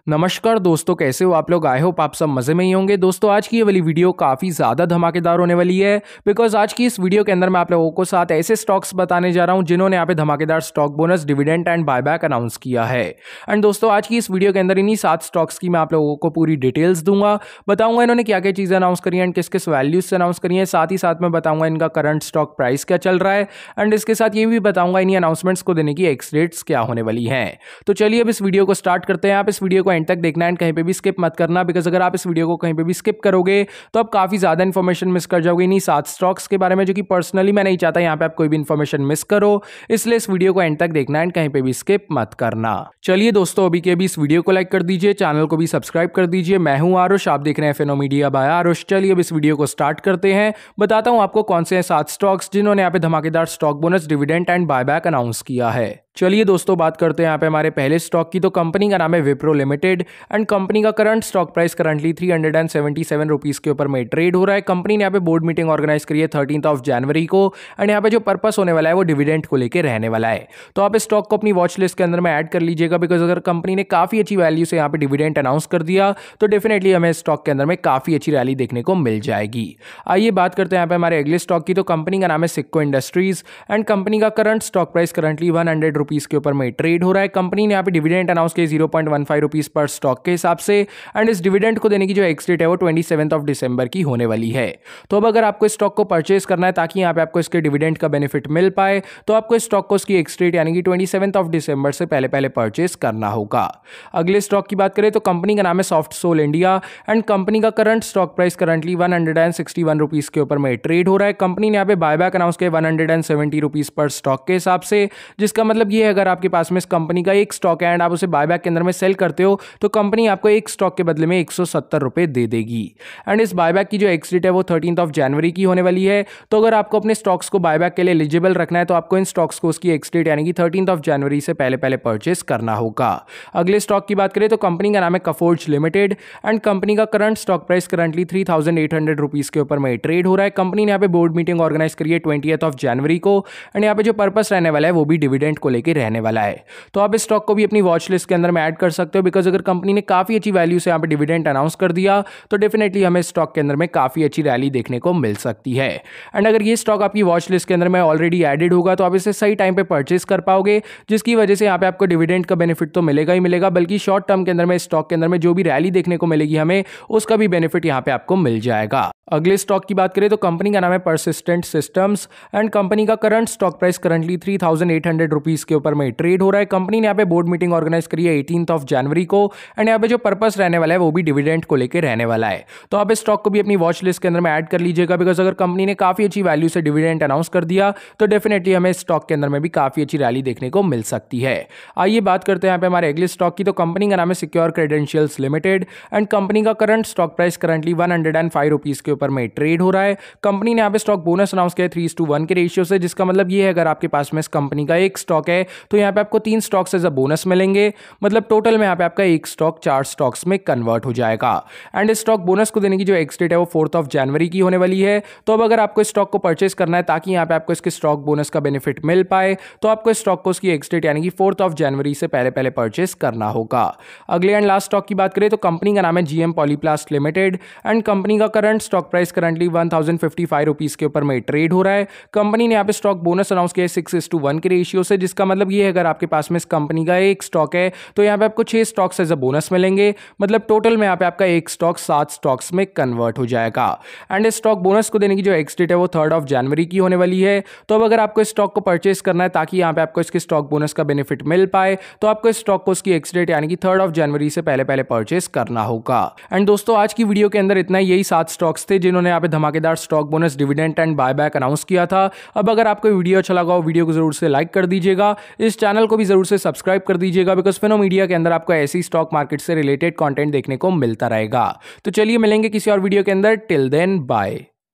नमस्कार दोस्तों, कैसे हो आप लोग। आई होप आप सब मजे में ही होंगे। दोस्तों आज की ये वाली वीडियो काफ़ी ज़्यादा धमाकेदार होने वाली है बिकॉज आज की इस वीडियो के अंदर मैं आप लोगों को साथ ऐसे स्टॉक्स बताने जा रहा हूं जिन्होंने यहाँ पे धमाकेदार stock bonus, dividend and buyback announce किया है। एंड दोस्तों आज की इस वीडियो के अंदर इन्हीं 7 स्टॉक्स की मैं आप लोगों को पूरी डिटेल्स दूंगा, बताऊंगा इन्होंने क्या क्या चीज़ें अनाउंस करी हैं एंड किस किस वैल्यूज से अनाउंस करी है। साथ ही साथ मैं बताऊंगा इनका करंट स्टॉक प्राइस क्या चल रहा है एंड इसके साथ ये भी बताऊंगा इन्हीं अनाउंसमेंट्स को देने की एक्स डेट्स क्या होने वाली हैं। तो चलिए अब इस वीडियो को स्टार्ट करते हैं। आप इस वीडियो को एंड तक देखना एंड कहीं पे भी स्किप मत करना बिकॉज अगर आप इस वीडियो को कहीं पे भी स्किप करोगे तो आप काफी ज्यादा इन्फॉर्मेशन मिस कर जाओगे इन्हीं 7 स्टॉक्स के बारे में, जो कि पर्सनली मैं नहीं चाहता यहाँ पे आप कोई भी इन्फॉर्मेशन मिस करो। इसलिए इस वीडियो को एंड तक देखना एंड कहीं पे भी स्किप मत करना। चलिए दोस्तों अभी के अभी इस वीडियो को लाइक कर दीजिए, चैनल को भी सब्सक्राइब कर दीजिए। मैं हूं आरुष, आप देख रहे हैं फेनो मीडिया बाय आरुष। चलिए अब इस वीडियो को स्टार्ट करते हैं। बताता हूं आपको कौन से हैं 7 स्टॉक्स जिन्होंने यहाँ पे धमाकेदार stock bonus, dividend and buyback announce किया है। चलिए दोस्तों बात करते हैं यहाँ पे हमारे पहले स्टॉक की। तो कंपनी का नाम है विप्रो लिमिटेड एंड कंपनी का current stock price currently 377 rupees के ऊपर में ट्रेड हो रहा है। कंपनी ने यहाँ पे बोर्ड मीटिंग ऑर्गेनाइज करी है 13 जनवरी को एंड यहाँ पे जो पर्पस होने वाला है वो डिविडेंड को लेकर रहने वाला है। तो आप इस स्टॉक को अपनी वॉच लिस्ट के अंदर में ऐड कर लीजिएगा बिकॉज अगर कंपनी ने काफी अच्छी वैल्यू से यहाँ पे डिविडेंड अनाउंस कर दिया तो डेफिनेटली हमें स्टॉक के अंदर में काफी अच्छी रैली देखने को मिल जाएगी। आइए बात करते हैं यहाँ पे हमारे अगले स्टॉक की। तो कंपनी का नाम है सिक्को इंडस्ट्रीज एंड कंपनी का current stock price currently 100 rupees के ऊपर में ट्रेड हो रहा है। कंपनी ने यहाँ पे डिविडेंड अनाउंस किया 0.15 रुपीज पर स्टॉक के हिसाब से एंड इस डिविडेंड को देने की जो एक्स डेट है वो 27 दिसंबर की होने वाली है। तो अब अगर आपको इस स्टॉक को परचेस करना है ताकि यहाँ पे आपको इसके डिविडेंड का बेनिफिट मिल पाए तो आपको इस स्टॉक को उसकी एक्स डेट यानी कि 27 दिसंबर से पहले पहले परचेस करना होगा। अगले स्टॉक की बात करें तो कंपनी का नाम है soft sol India and company का current stock price currently 161 rupees के ऊपर में ट्रेड हो रहा है। कंपनी ने यहाँ पे बायबैक अनाउंस किया 170 रुपीज पर स्टॉक के हिसाब से, जिसका मतलब ये है अगर आपके पास में इस कंपनी का एक स्टॉक है एंड आप उसे बायबैक के अंदर में सेल करते हो तो कंपनी आपको एक स्टॉक के बदले में 170 रुपए दे देगी। एंड इस बायबैक की जो एक्स डेट है वो 13 जनवरी की होने वाली है। तो अगर आपको अपने स्टॉक्स को बायबैक के लिए एलिजिबल रखना है तो आपको इन स्टॉक्स को उसकी एक्स डेट यानी कि 13 जनवरी से पहले पहले परचेस करना होगा। अगले स्टॉक की बात करें तो कंपनी का नाम है कफोर्ज लिमिटेड एंड कंपनी का current stock price currently 3800 rupees के ऊपर में ट्रेड हो रहा है। कंपनी ने यहाँ पे बोर्ड मीटिंग ऑर्गेनाइज करी है 20 जनवरी को एंड यहाँ पे जो पर्पस रहने वाला है वो भी डिविडेंड को लेकर रहने वाला है। तो आप इस स्टॉक को भी अपनी वॉच लिस्ट के अंदर में ऐड कर सकते हो बिकॉज अगर कंपनी ने काफी अच्छी वैल्यू से यहाँ पे डिविडेंड अनाउंस कर दिया तो डेफिनेटली हमें स्टॉक के अंदर में काफी अच्छी रैली देखने को मिल सकती है। एंड अगर ये स्टॉक आपकी वॉच लिस्ट के अंदर में ऑलरेडी एडेड होगा तो आप इसे सही टाइम पे परचेस कर पाओगे, जिसकी वजह से यहाँ पे आपको डिविडेंड का बेनिफिट तो मिलेगा ही मिलेगा बल्कि शॉर्ट टर्म के अंदर में स्टॉक के अंदर में जो भी रैली देखने को मिलेगी हमें उसका भी बेनिफिट यहाँ पे आपको मिल जाएगा। अगले स्टॉक की बात करें तो कंपनी का नाम है परसिस्टेंट सिस्टम्स एंड कंपनी का current stock price currently 3800 rupees के ऊपर में ट्रेड हो रहा है। कंपनी ने यहाँ पे बोर्ड मीटिंग ऑर्गेनाइज करी है 18 जनवरी को एंड यहाँ पे जो पर्पस रहने वाला है वो भी डिविडेंड को लेकर रहने वाला है। तो आप इस स्टॉक को भी अपनी वॉच लिस्ट के अंदर में ऐड कर लीजिएगा बिकॉज अगर कंपनी ने काफी अच्छी वैल्यू से डिविडेंड अनाउंस कर दिया तो डेफिनेटली हमें स्टॉक के अंदर में भी काफी अच्छी रैली देखने को मिल सकती है। आइए बात करते हैं यहाँ पे हमारे अगले स्टॉक की। तो कंपनी का नाम है secure credentials limited and company का current stock price currently 105 rupees के ऊपर में ट्रेड हो रहा है। कंपनी ने यहाँ पे स्टॉक बोनस अनाउंस किया 3:1 के रेशियो से, जिसका मतलब ये है अगर आपके पास में इस कंपनी का एक स्टॉक है तो यहाँ पे आपको 3 स्टॉक्स एज अ बोनस मिलेंगे। मतलब टोटल में यहाँ पे आपका एक स्टॉक 4 स्टॉक्स में कन्वर्ट हो जाएगा। एंड इस स्टॉक बोनस को देने की जो एक्स डेट है वो 4 जनवरी की होने वाली है। तो अब अगर आपको इस स्टॉक को परचेस करना है ताकि यहाँ पे आपको इसके स्टॉक बोनस का बेनिफिट मिल पाए तो आपको इस स्टॉक को उसकी एक्स डेट यानी कि 4 जनवरी से पहले पहले परचेस करना होगा। अगले एंड लास्ट स्टॉक की बात करें तो कंपनी का नाम है GM polyplast limited and company का current stock price currently 1055 rupees के ऊपर में ट्रेड हो रहा है। कंपनी ने यहाँ पे स्टॉक बोनस अनाउंस किया 6:1 के रेशियो से, जिसका मतलब ये है अगर आपके पास में इस कंपनी का एक स्टॉक है तो यहाँ पे आपको 6 स्टॉक्स एज अ बोनस मिलेंगे। मतलब टोटल में यहाँ पे आपका एक स्टॉक 7 स्टॉक्स में कन्वर्ट हो जाएगा। एंड इस स्टॉक बोनस को देने की जो एक्स डेट है वो 3 जनवरी की होने वाली है। तो अब अगर आपको इस स्टॉक को परचेस करना है ताकि यहाँ पे आपको इसके स्टॉक बोनस का बेनिफिट मिल पाए तो आपको इस स्टॉक को उसकी एक्स डेट यानी कि 3 जनवरी से पहले पहले परचेस करना होगा। एंड दोस्तों आज की वीडियो के अंदर इतना, यही 7 स्टॉक्स थे जिन्होंने यहाँ पे धमाकेदार stock bonus, dividend and buyback announce किया था। अब अगर आपको वीडियो अच्छा लगा हो वीडियो को जरूर से लाइक कर दीजिएगा, इस चैनल को भी जरूर से सब्सक्राइब कर दीजिएगा बिकॉज फेनो मीडिया के अंदर आपको ऐसी स्टॉक मार्केट से रिलेटेड कंटेंट देखने को मिलता रहेगा। तो चलिए मिलेंगे किसी और वीडियो के अंदर। Till then bye.